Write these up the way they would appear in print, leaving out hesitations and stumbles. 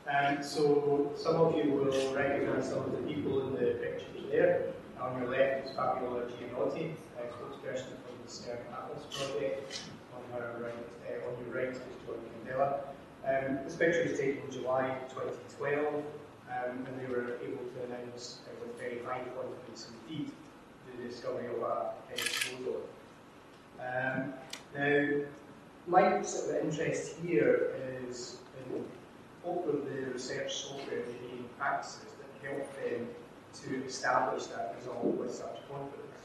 So some of you will recognise some of the people in the pictures there. On your left is Fabiola Gianotti, spokesperson for the CERN Atlas project. On your right is John Candela. This picture was taken in July 2012, and they were able to announce with very high confidence indeed the discovery of a boson. Now, my sort of interest here is in all of the research software engineering practices that help them to establish that result with such confidence.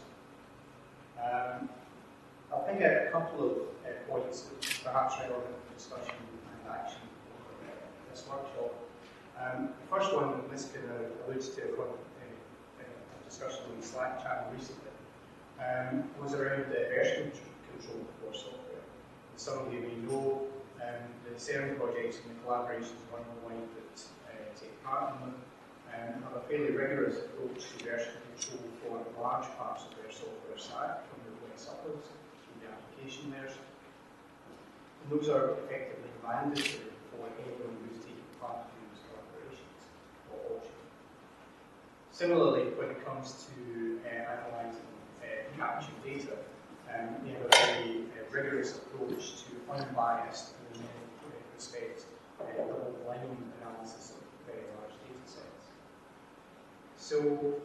I'll pick out a couple of points which are perhaps relevant to discussion and action over this workshop. The first one, and this kind of alludes to a discussion on the Slack channel recently, was around the version control for software. As some of you may know, the CERN projects and the collaborations among the like that take part in them have a fairly rigorous approach to version control for large parts of their software stack, from the OS upwards to the application layers. And those are effectively mandatory for anyone who's taking part in these collaborations or option. Similarly, when it comes to analysing capture data, we have a very rigorous approach to unbiased and in many respects double-blind analysis of very large data sets. So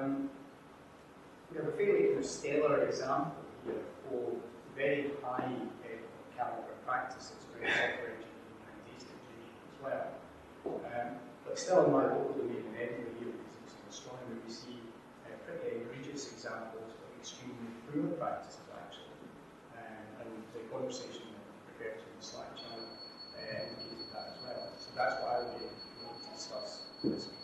we have a fairly kind of stellar example here of very high caliber practices around software engineering and data engineering as well. But still in my local domain in Edinburgh here, because it's in astronomy, we see pretty egregious examples of extremely poor practices actually. And the conversation referred to in the Slack channel indicated that as well. So that's what I would be able to discuss this